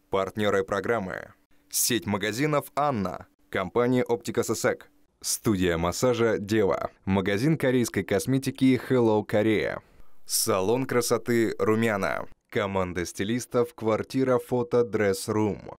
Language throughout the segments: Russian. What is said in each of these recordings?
Партнеры программы. Сеть магазинов «Анна», компания «Оптика ССЭК», студия массажа «Дева», магазин корейской косметики «Hello Korea», салон красоты «Румяна», команда стилистов «Квартира Фото Дресс Рум».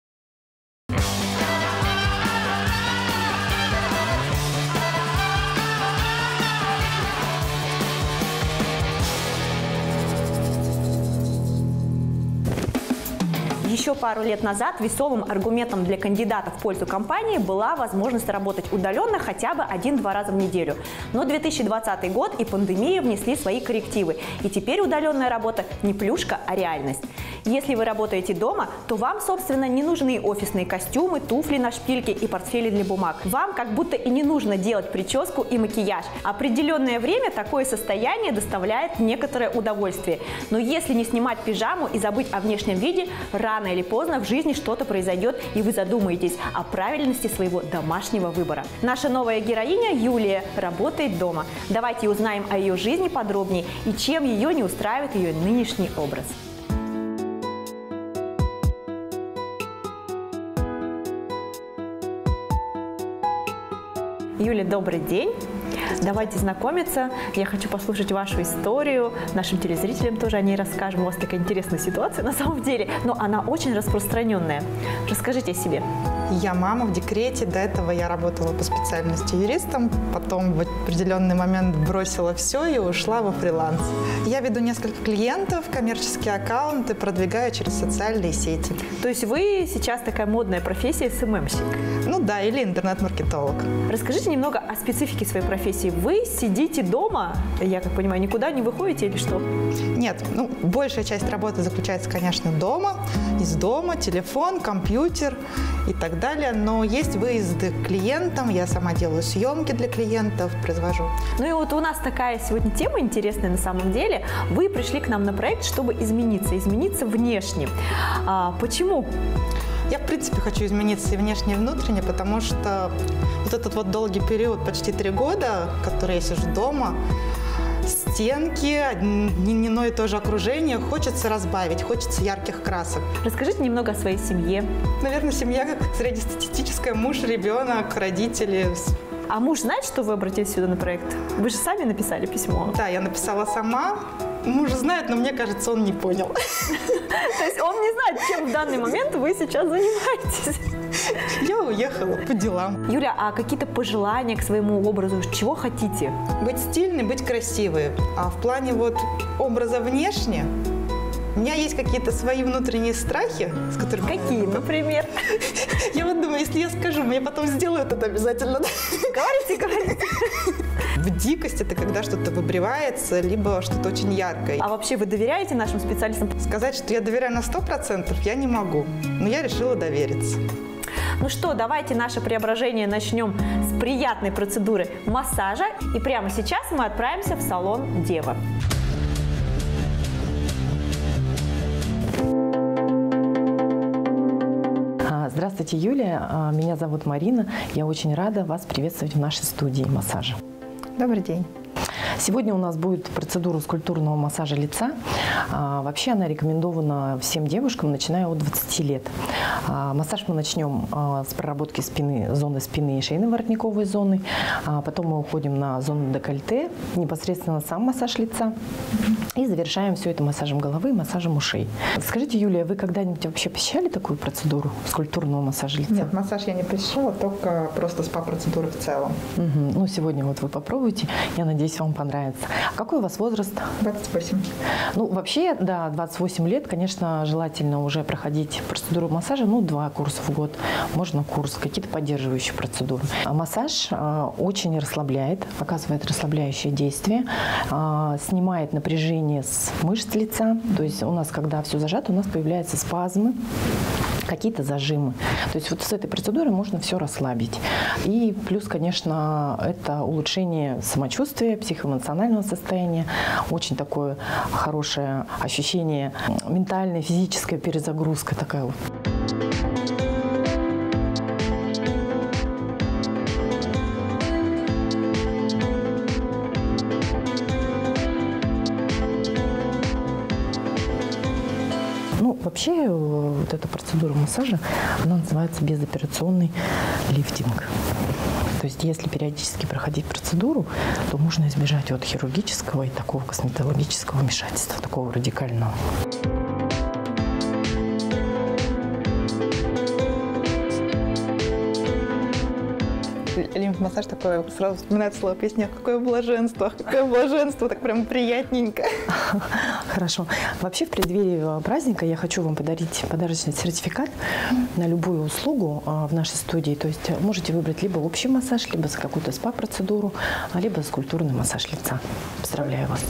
Еще пару лет назад весомым аргументом для кандидатов в пользу компании была возможность работать удаленно хотя бы 1-2 раза в неделю. Но 2020 год и пандемия внесли свои коррективы, и теперь удаленная работа не плюшка, а реальность. Если вы работаете дома, то вам, собственно, не нужны офисные костюмы, туфли на шпильке и портфели для бумаг. Вам как будто и не нужно делать прическу и макияж. Определенное время такое состояние доставляет некоторое удовольствие. Но если не снимать пижаму и забыть о внешнем виде, рано или поздно в жизни что-то произойдет, и вы задумаетесь о правильности своего домашнего выбора. Наша новая героиня Юлия работает дома. Давайте узнаем о ее жизни подробнее и чем ее не устраивает ее нынешний образ. Юля, добрый день. Давайте знакомиться. Я хочу послушать вашу историю. Нашим телезрителям тоже о ней расскажем. У вас такая интересная ситуация на самом деле, но она очень распространенная. Расскажите о себе. Я мама в декрете. До этого я работала по специальности юристом. Потом в определенный момент бросила все и ушла во фриланс. Я веду несколько клиентов, коммерческие аккаунты, продвигаю через социальные сети. То есть вы сейчас такая модная профессия СММщик? Ну да, или интернет-маркетолог. Расскажите немного о специфике своей профессии. Вы сидите дома, я как понимаю, никуда не выходите или что? Нет, большая часть работы заключается, конечно, дома, из дома, телефон, компьютер и так далее. Но есть выезды к клиентам, я сама делаю съемки для клиентов, произвожу. Ну и вот у нас такая сегодня тема интересная на самом деле. Вы пришли к нам на проект, чтобы измениться внешне. Почему? Я, в принципе, хочу измениться и внешне, и внутренне, потому что вот этот вот долгий период, почти 3 года, который я сижу дома, стенки, не одно и то же окружение, хочется разбавить, хочется ярких красок. Расскажите немного о своей семье. Наверное, семья как среднестатистическая: муж, ребенок, родители. А муж знает, что вы обратились сюда на проект? Вы же сами написали письмо. Да, я написала сама. Муж знает, но мне кажется, он не понял. То есть он не знает, чем в данный момент вы сейчас занимаетесь? Я уехала по делам. Юля, а какие-то пожелания к своему образу? Чего хотите? Быть стильной, быть красивой. А в плане вот образа внешне, у меня есть какие-то свои внутренние страхи, с которыми... Какие, например? Я вот думаю, если я скажу, мне потом сделают это обязательно. Говорите. В дикость это когда что-то выбривается, либо что-то очень яркое. А вообще вы доверяете нашим специалистам? Сказать, что я доверяю на 100%, я не могу. Но я решила довериться. Ну что, давайте наше преображение начнем с приятной процедуры массажа. И прямо сейчас мы отправимся в салон «Дева». Здравствуйте, Юлия. Меня зовут Марина. Я очень рада вас приветствовать в нашей студии массажа. Добрый день. Сегодня у нас будет процедура скульптурного массажа лица. Вообще она рекомендована всем девушкам, начиная от 20 лет. Массаж мы начнем с проработки спины, зоны спины и шейно-воротниковой зоны. Потом мы уходим на зону декольте, непосредственно сам массаж лица. И завершаем все это массажем головы и массажем ушей. Скажите, Юлия, вы когда-нибудь вообще посещали такую процедуру скульптурного массажа лица? Нет, массаж я не посещала, только просто спа-процедуры в целом. Ну, сегодня вот вы попробуйте. Я надеюсь, вам понравится. А какой у вас возраст? 28. Ну, вообще, да, 28 лет, конечно, желательно уже проходить процедуру массажа, 2 курса в год, можно курс, какие-то поддерживающие процедуры. Массаж очень расслабляет, оказывает расслабляющее действие, снимает напряжение с мышц лица, то есть у нас, когда все зажато, у нас появляются спазмы, какие-то зажимы. То есть вот с этой процедурой можно все расслабить. И плюс, конечно, это улучшение самочувствия, психоэмоционального состояния, очень такое хорошее ощущение ментальной, физическая перезагрузка такая вот. вообще вот эта процедура массажа, она называется безоперационный лифтинг. То есть если периодически проходить процедуру, то можно избежать от хирургического и такого косметологического вмешательства, такого радикального. Лимф-массаж такое, сразу вспоминается слово песня какое блаженство, так прям приятненько. Хорошо. Вообще в преддверии праздника я хочу вам подарить подарочный сертификат на любую услугу в нашей студии. То есть можете выбрать либо общий массаж, либо за какую-то СПА-процедуру, либо скульптурный массаж лица. Поздравляю вас.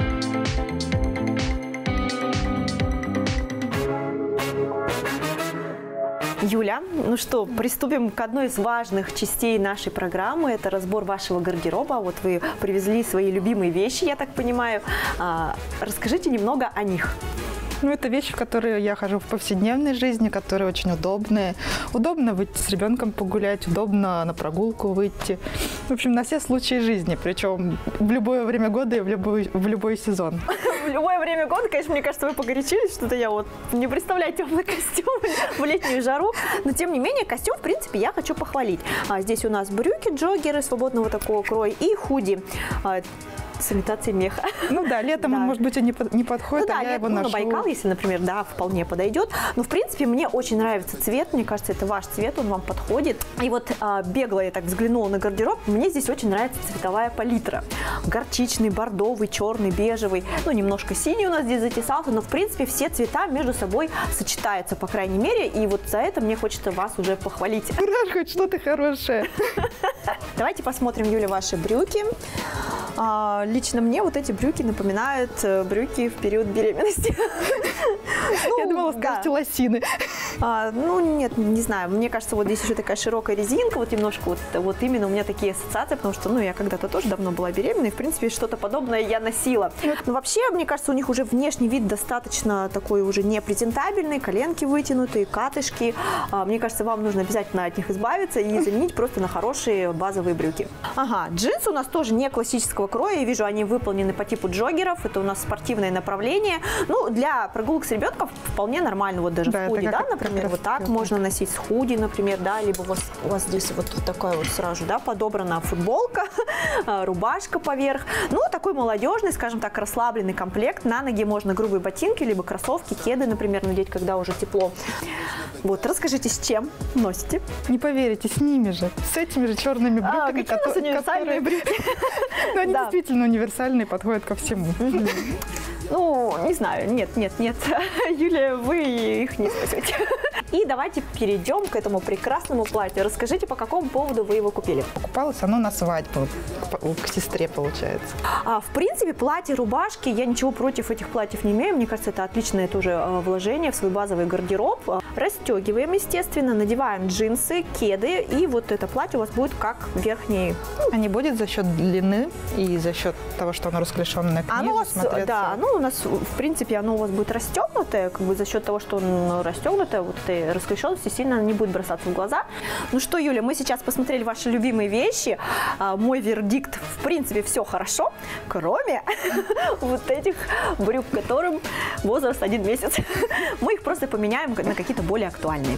Юля, ну что, приступим к одной из важных частей нашей программы. Это разбор вашего гардероба. Вот вы привезли свои любимые вещи, я так понимаю. Расскажите немного о них. Ну, это вещи, в которые я хожу в повседневной жизни, которые очень удобные. Удобно выйти с ребенком погулять, удобно на прогулку выйти. В общем, на все случаи жизни, причем в любое время года и в любой сезон. В любое время года, конечно, мне кажется, вы погорячились, что-то я вот не представляю теплый костюм в летнюю жару. Но, тем не менее, костюм, в принципе, я хочу похвалить. Здесь у нас брюки, джоггеры свободного такого кроя и худи с имитацией меха. Ну да, летом он, может быть, и не подходит, ну, да, я его ношу. На Байкал, если, например, да, вполне подойдет. Но, в принципе, мне очень нравится цвет. Мне кажется, это ваш цвет, он вам подходит. И вот бегло я так взглянула на гардероб. Мне здесь очень нравится цветовая палитра. Горчичный, бордовый, черный, бежевый. Ну, немножко синий у нас здесь затесался. Но, в принципе, все цвета между собой сочетаются, по крайней мере. И вот за это мне хочется вас уже похвалить. Ура, хоть что-то хорошее. Давайте посмотрим, Юля, ваши брюки. Лично мне вот эти брюки напоминают брюки в период беременности. Я думала, скажете лосины. Ну, нет, не знаю. Мне кажется, вот здесь еще такая широкая резинка, вот немножко вот именно у меня такие ассоциации, потому что, ну, я когда-то тоже давно была беременна, и, в принципе, что-то подобное я носила. Но вообще, мне кажется, у них уже внешний вид достаточно такой уже непрезентабельный, коленки вытянутые, катышки. Мне кажется, вам нужно обязательно от них избавиться и заменить просто на хорошие базовые брюки. Ага, джинсы у нас тоже не классического кроя. Я вижу, они выполнены по типу джоггеров. Это у нас спортивное направление. Ну, для прогулок с ребенком вполне нормально. Вот даже в худи, да, например, вот так можно носить с худи, например, да, либо у вас здесь вот такая вот сразу, да, подобрана футболка, рубашка поверх. Ну, такой молодежный, скажем так, расслабленный комплект. На ноги можно грубые ботинки, либо кроссовки, кеды, например, надеть, когда уже тепло. Вот, расскажите, с чем носите? Не поверите, с ними же, с этими же черными брюками, какие у нас универсальные брюки? Ну, они действительно универсальные, подходят ко всему. Ну, не знаю, нет. Юлия, вы их не спасете. И давайте перейдем к этому прекрасному платью. Расскажите, по какому поводу вы его купили? Покупалось оно на свадьбу, к сестре, получается. В принципе, платье, рубашки, я ничего против этих платьев не имею. Мне кажется, это отличное тоже вложение в свой базовый гардероб. Расстегиваем, естественно, надеваем джинсы, кеды, и вот это платье у вас будет как верхний. А не будет за счет длины и за счет того, что оно расклешенное к низу смотреться? Да, оно у нас, в принципе, оно у вас будет расстегнутое, как бы за счет того, что он расстегнутое, вот этой расклешенности сильно не будет бросаться в глаза. Ну что, Юля, мы сейчас посмотрели ваши любимые вещи. Мой вердикт, в принципе, все хорошо, кроме вот этих брюк, которым возраст 1 месяц. Мы их просто поменяем на какие-то более актуальные.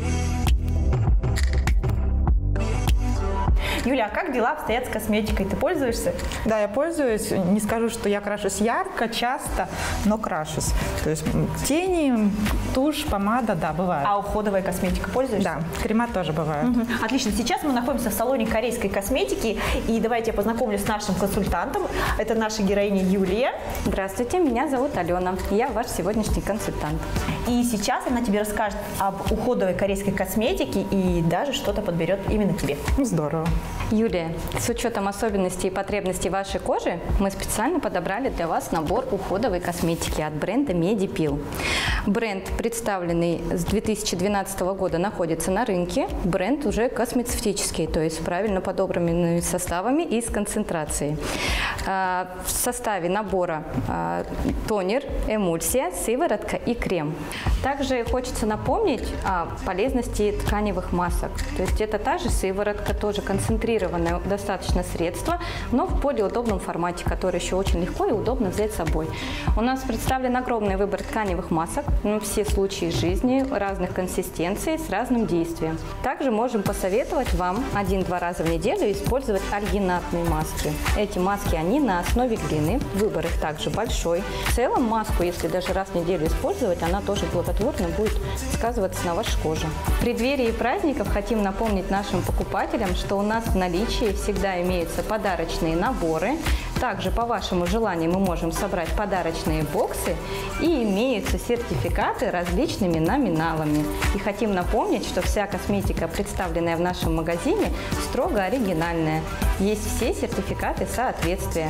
Юля, а как дела обстоят с косметикой? Ты пользуешься? Да, я пользуюсь. Не скажу, что я крашусь ярко, часто, но крашусь. То есть тени, тушь, помада, да, бывает. А уходовая косметика пользуешься? Да, крема тоже бывают. Отлично. Сейчас мы находимся в салоне корейской косметики. И давайте я познакомлюсь с нашим консультантом. Это наша героиня Юлия. Здравствуйте, меня зовут Алена. Я ваш сегодняшний консультант. И сейчас она тебе расскажет об уходовой корейской косметике и даже что-то подберет именно тебе. Здорово. Юлия, с учетом особенностей и потребностей вашей кожи, мы специально подобрали для вас набор уходовой косметики от бренда Medipil. Бренд, представленный с 2012 года, находится на рынке. Бренд уже космецевтический, то есть с правильно подобранными составами и с концентрацией. В составе набора тонер, эмульсия, сыворотка и крем. Также хочется напомнить о полезности тканевых масок. То есть это та же сыворотка, тоже концентрированная меблированное достаточно средство, но в более удобном формате, который еще очень легко и удобно взять с собой. У нас представлен огромный выбор тканевых масок на все случаи жизни, разных консистенций, с разным действием. Также можем посоветовать вам 1-2 раза в неделю использовать альгинатные маски. Эти маски, они на основе глины, выбор их также большой. В целом маску, если даже раз в неделю использовать, она тоже благотворно будет сказываться на вашей коже. В преддверии праздников хотим напомнить нашим покупателям, что у нас в наличии всегда имеются подарочные наборы. Также по вашему желанию мы можем собрать подарочные боксы и имеются сертификаты различными номиналами. И хотим напомнить, что вся косметика, представленная в нашем магазине, строго оригинальная. Есть все сертификаты соответствия.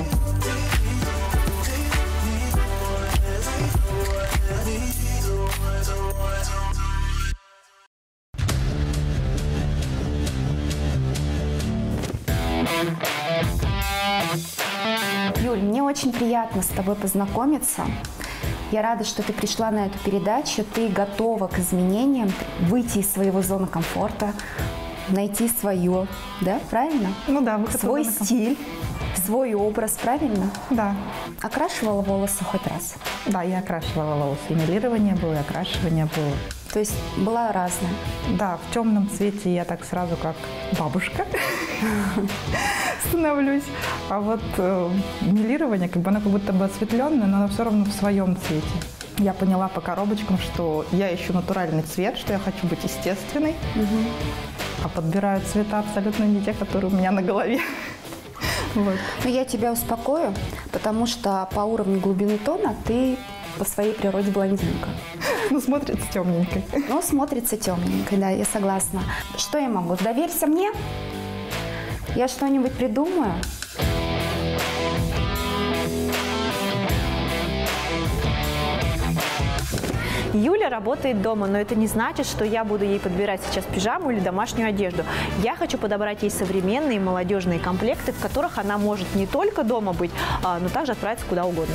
Юль, мне очень приятно с тобой познакомиться. Я рада, что ты пришла на эту передачу. Ты готова к изменениям, выйти из своего зоны комфорта, найти свое, да, правильно? Ну да, свой стиль, свой образ, правильно? Да. Окрашивала волосы хоть раз? Да, я окрашивала волосы. И мелирование было, и окрашивание было. То есть была разная? Да, в темном цвете я так сразу как бабушка становлюсь. А вот мелирование, оно как будто бы осветленное, но оно все равно в своем цвете. Я поняла по коробочкам, что я ищу натуральный цвет, что я хочу быть естественной, а подбираю цвета абсолютно не те, которые у меня на голове. Вот. Но я тебя успокою, потому что по уровню глубины тона ты по своей природе блондинка. Ну, смотрится темненькой. Ну, смотрится темненькой, да, я согласна. Что я могу? Доверься мне. Я что-нибудь придумаю. Юля работает дома, но это не значит, что я буду ей подбирать сейчас пижаму или домашнюю одежду. Я хочу подобрать ей современные молодежные комплекты, в которых она может не только дома быть, но также отправиться куда угодно.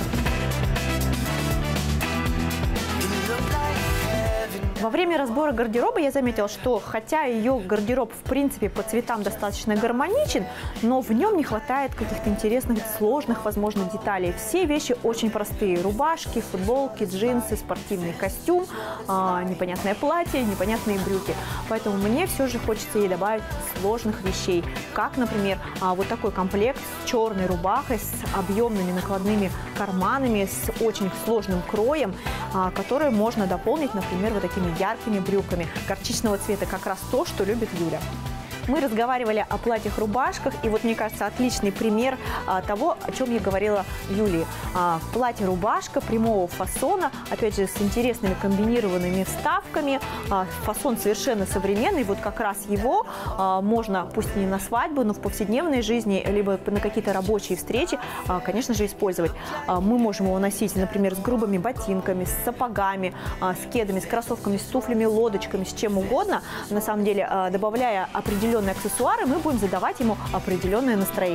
Во время разбора гардероба я заметила, что хотя ее гардероб в принципе по цветам достаточно гармоничен, но в нем не хватает каких-то интересных, сложных, возможно, деталей. Все вещи очень простые. Рубашки, футболки, джинсы, спортивный костюм, непонятное платье, непонятные брюки. Поэтому мне все же хочется ей добавить сложных вещей. Как, например, вот такой комплект с черной рубахой, с объемными накладными карманами, с очень сложным кроем, который можно дополнить, например, вот такими яркими брюками горчичного цвета, как раз то, что любит Юля. Мы разговаривали о платьях-рубашках, и вот, мне кажется, отличный пример того, о чем я говорила Юлии. Платье-рубашка прямого фасона, опять же, с интересными комбинированными вставками. Фасон совершенно современный, вот как раз его можно, пусть не на свадьбу, но в повседневной жизни, либо на какие-то рабочие встречи, конечно же, использовать. Мы можем его носить, например, с грубыми ботинками, с сапогами, с кедами, с кроссовками, с туфлями, лодочками, с чем угодно. На самом деле, добавляя определенные аксессуары, мы будем задавать ему определенное настроение.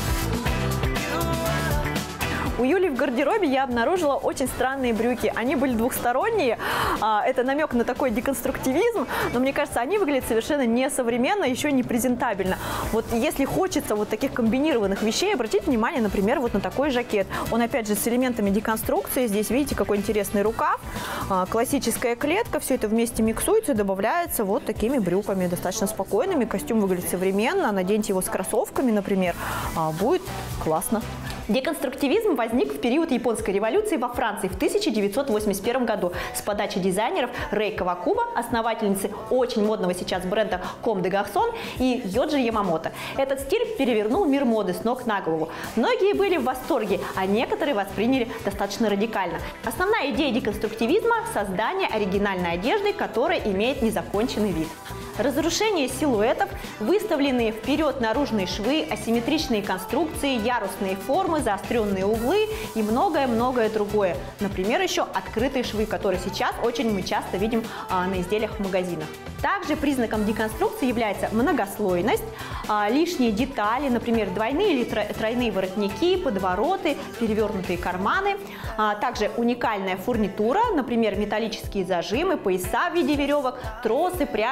У Юли в гардеробе я обнаружила очень странные брюки. Они были двухсторонние. Это намек на такой деконструктивизм, но мне кажется, они выглядят совершенно несовременно, еще не презентабельно. Вот если хочется вот таких комбинированных вещей, обратите внимание, например, вот на такой жакет. Он опять же с элементами деконструкции. Здесь видите, какой интересный рукав, классическая клетка. Все это вместе миксуется и добавляется вот такими брюками, достаточно спокойными. Костюм выглядит современно. Наденьте его с кроссовками, например. Будет классно. Деконструктивизм возник в период японской революции во Франции в 1981 году с подачи дизайнеров Рэй Кавакуба, основательницы очень модного сейчас бренда Comme des Garçons, и Йоджи Ямамото. Этот стиль перевернул мир моды с ног на голову. Многие были в восторге, а некоторые восприняли достаточно радикально. Основная идея деконструктивизма – создание оригинальной одежды, которая имеет незаконченный вид. Разрушение силуэтов, выставленные вперед наружные швы, асимметричные конструкции, ярусные формы, заостренные углы и многое-многое другое. Например, еще открытые швы, которые сейчас очень мы часто видим на изделиях в магазинах. Также признаком деконструкции является многослойность, лишние детали, например, двойные или тройные воротники, подвороты, перевернутые карманы. Также уникальная фурнитура, например, металлические зажимы, пояса в виде веревок, тросы, пряжки, заклепки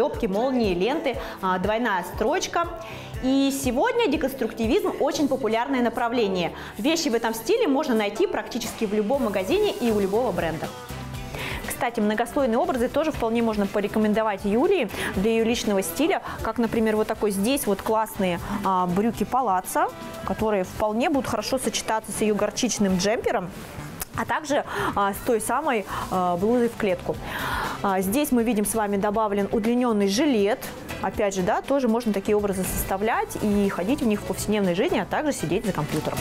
заклепки, молнии, ленты, двойная строчка. И сегодня деконструктивизм очень популярное направление. Вещи в этом стиле можно найти практически в любом магазине и у любого бренда. Кстати, многослойные образы тоже вполне можно порекомендовать Юлии для ее личного стиля, как, например, вот такой здесь вот классные брюки палаццо, которые вполне будут хорошо сочетаться с ее горчичным джемпером, а также с той самой блузой в клетку. Здесь мы видим с вами добавлен удлиненный жилет. Опять же, да, тоже можно такие образы составлять и ходить в них в повседневной жизни, а также сидеть за компьютером.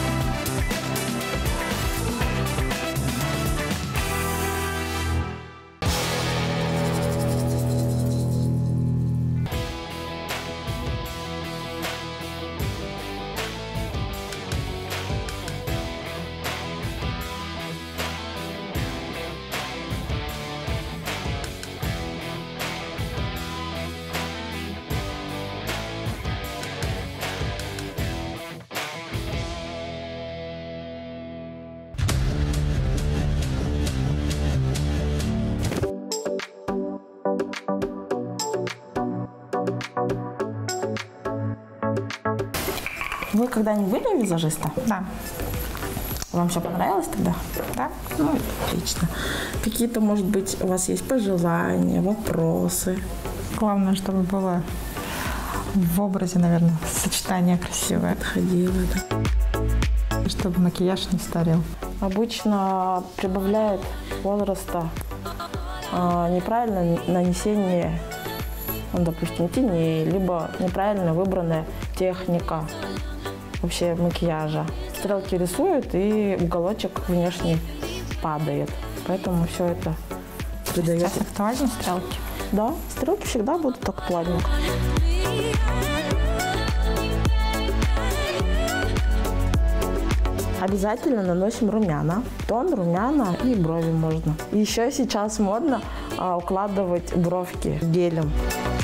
Вы когда-нибудь были у визажиста? Да. Вам все понравилось тогда? Да. Ну, отлично. Какие-то, может быть, у вас есть пожелания, вопросы? Главное, чтобы было в образе, наверное, сочетание красивое. Подходило, да. Чтобы макияж не старел. Обычно прибавляет возраста неправильное нанесение, допустим, теней, либо неправильно выбранная техника вообще макияжа. Стрелки рисуют, и уголочек внешний падает. Поэтому все это придает... Сейчас актуальны стрелки? Да, стрелки всегда будут актуальны. Обязательно наносим румяна. Тон, румяна и брови можно. Еще сейчас модно укладывать бровки гелем.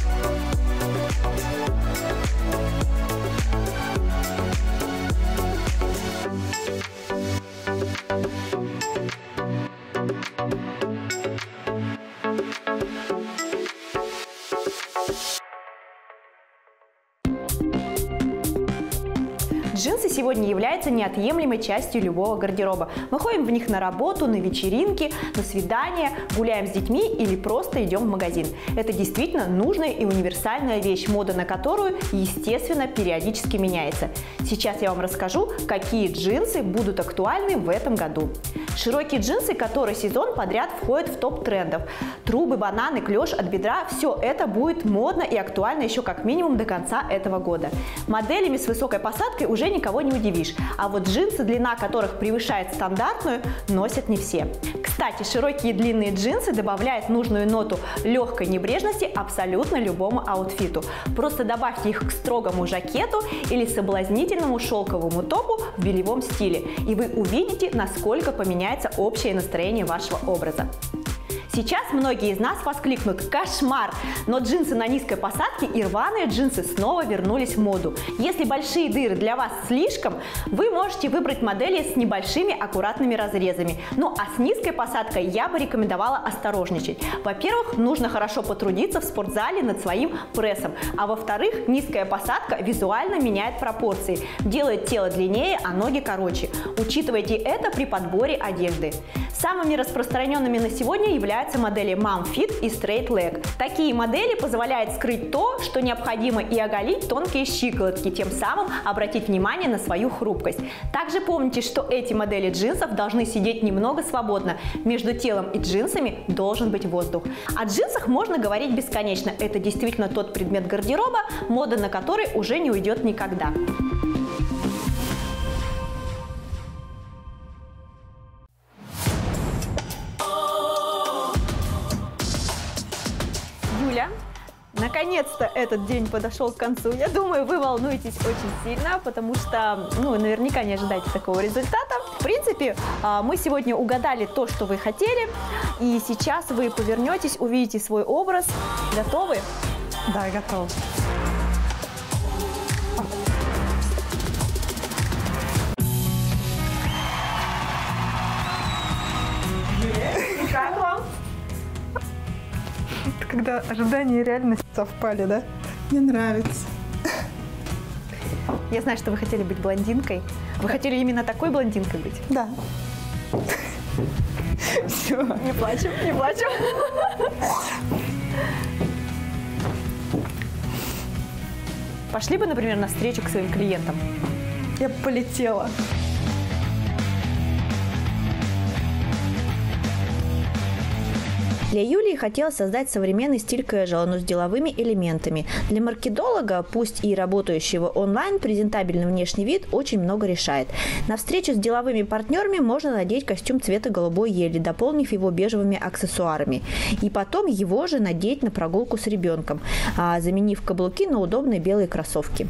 Джинсы сегодня являются неотъемлемой частью любого гардероба. Мы ходим в них на работу, на вечеринки, на свидания, гуляем с детьми или просто идем в магазин. Это действительно нужная и универсальная вещь, мода на которую, естественно, периодически меняется. Сейчас я вам расскажу, какие джинсы будут актуальны в этом году. Широкие джинсы, которые сезон подряд входят в топ трендов. Трубы, бананы, клеш от бедра – все это будет модно и актуально еще как минимум до конца этого года. Моделями с высокой посадкой уже никого не удивишь, а вот джинсы, длина которых превышает стандартную, носят не все. Кстати, широкие длинные джинсы добавляют нужную ноту легкой небрежности абсолютно любому аутфиту. Просто добавьте их к строгому жакету или соблазнительному шелковому топу в бельевом стиле, и вы увидите, насколько поменяется общее настроение вашего образа. Сейчас многие из нас воскликнут: кошмар! Но джинсы на низкой посадке и рваные джинсы снова вернулись в моду. Если большие дыры для вас слишком, вы можете выбрать модели с небольшими аккуратными разрезами. Ну а с низкой посадкой я бы рекомендовала осторожничать. Во-первых, нужно хорошо потрудиться в спортзале над своим прессом. А во-вторых, низкая посадка визуально меняет пропорции, делает тело длиннее, а ноги короче. Учитывайте это при подборе одежды. Самыми распространенными на сегодня являются модели Mom Fit и Straight Leg. Такие модели позволяют скрыть то, что необходимо, и оголить тонкие щиколотки, тем самым обратить внимание на свою хрупкость. Также помните, что эти модели джинсов должны сидеть немного свободно. Между телом и джинсами должен быть воздух. О джинсах можно говорить бесконечно. Это действительно тот предмет гардероба, мода на который уже не уйдет никогда. Наконец-то этот день подошел к концу. Я думаю, вы волнуетесь очень сильно, потому что, наверняка не ожидаете такого результата. В принципе, мы сегодня угадали то, что вы хотели, и сейчас вы повернетесь, увидите свой образ. Готовы? Да, готов. Как вам? Когда ожидания и реальность совпали, да? Мне нравится. Я знаю, что вы хотели быть блондинкой. Вы хотели именно такой блондинкой быть? Да. Все. Не плачем, не плачем. Пошли бы, например, на встречу к своим клиентам? Я полетела. Для Юлии хотелось создать современный стиль casual, но с деловыми элементами. Для маркетолога, пусть и работающего онлайн, презентабельный внешний вид очень много решает. На встречу с деловыми партнерами можно надеть костюм цвета голубой ели, дополнив его бежевыми аксессуарами. И потом его же надеть на прогулку с ребенком, заменив каблуки на удобные белые кроссовки.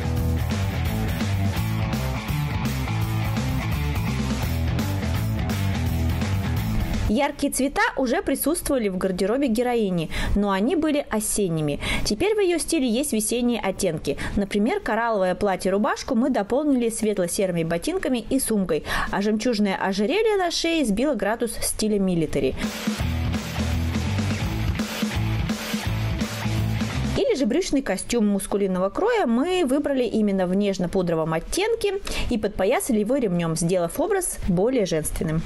Яркие цвета уже присутствовали в гардеробе героини, но они были осенними. Теперь в ее стиле есть весенние оттенки. Например, коралловое платье-рубашку мы дополнили светло-серыми ботинками и сумкой, а жемчужное ожерелье на шее сбило градус стиля милитари. Или же брючный костюм мускулинного кроя мы выбрали именно в нежно-пудровом оттенке и подпоясали его ремнем, сделав образ более женственным.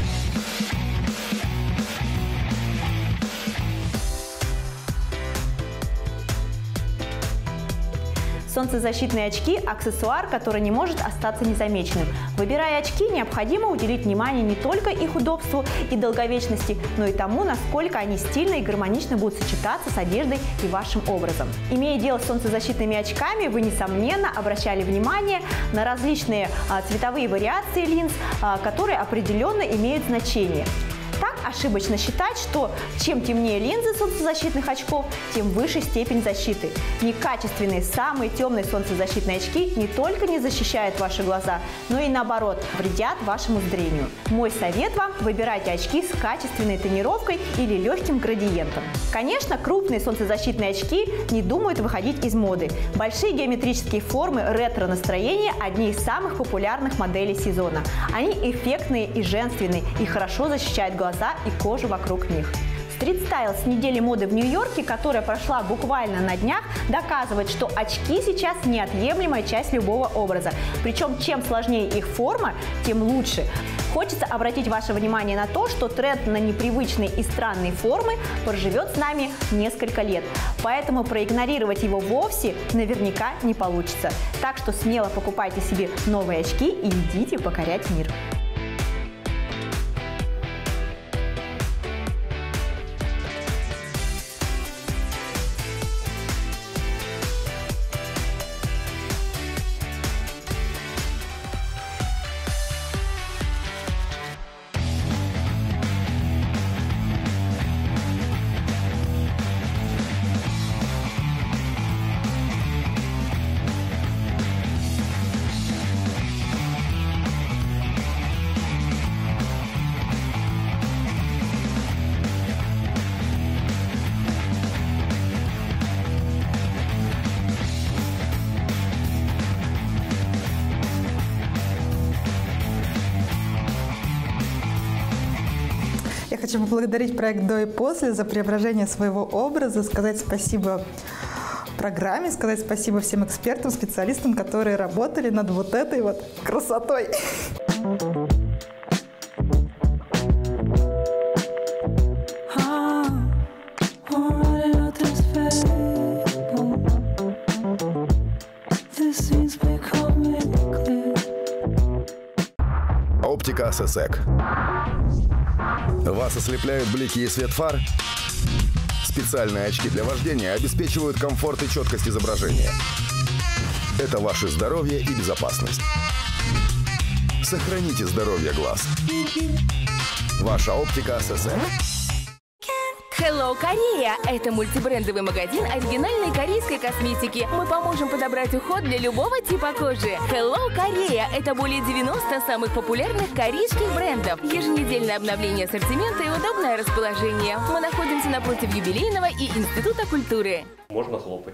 Солнцезащитные очки – аксессуар, который не может остаться незамеченным. Выбирая очки, необходимо уделить внимание не только их удобству и долговечности, но и тому, насколько они стильно и гармонично будут сочетаться с одеждой и вашим образом. Имея дело с солнцезащитными очками, вы, несомненно, обращали внимание на различные цветовые вариации линз, которые определенно имеют значение. Так ошибочно считать, что чем темнее линзы солнцезащитных очков, тем выше степень защиты. Некачественные, самые темные солнцезащитные очки не только не защищают ваши глаза, но и наоборот вредят вашему зрению. Мой совет вам – выбирайте очки с качественной тонировкой или легким градиентом. Конечно, крупные солнцезащитные очки не думают выходить из моды. Большие геометрические формы ретро-настроения – одни из самых популярных моделей сезона. Они эффектные и женственные и хорошо защищают глаза и кожу вокруг них. Стрит-стайл с недели моды в Нью-Йорке, которая прошла буквально на днях, доказывает, что очки сейчас неотъемлемая часть любого образа. Причем, чем сложнее их форма, тем лучше. Хочется обратить ваше внимание на то, что тренд на непривычные и странные формы проживет с нами несколько лет. Поэтому проигнорировать его вовсе наверняка не получится. Так что смело покупайте себе новые очки и идите покорять мир. Я хочу поблагодарить проект «До и после» за преображение своего образа, сказать спасибо программе, сказать спасибо всем экспертам, специалистам, которые работали над вот этой вот красотой. Оптика SSEC. Вас ослепляют блики и свет фар? Специальные очки для вождения обеспечивают комфорт и четкость изображения. Это ваше здоровье и безопасность. Сохраните здоровье глаз. Ваша оптика SSEC. Hello Korea – это мультибрендовый магазин оригинальной корейской косметики. Мы поможем подобрать уход для любого типа кожи. Hello Korea – это более 90 самых популярных корейских брендов. Еженедельное обновление ассортимента и удобное расположение. Мы находимся напротив Юбилейного и Института культуры. Можно хлопать.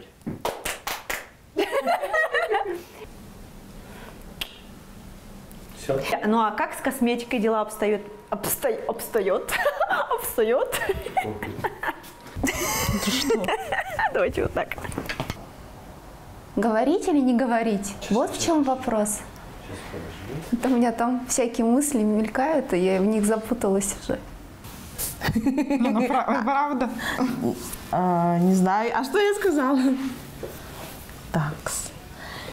Все. Ну а как с косметикой дела обстоят? Обстоят? Давайте вот так. Говорить или не говорить? Вот в чем вопрос. Это у меня там всякие мысли мелькают, и я в них запуталась уже. Ну, правда. Не знаю. А что я сказала? Так.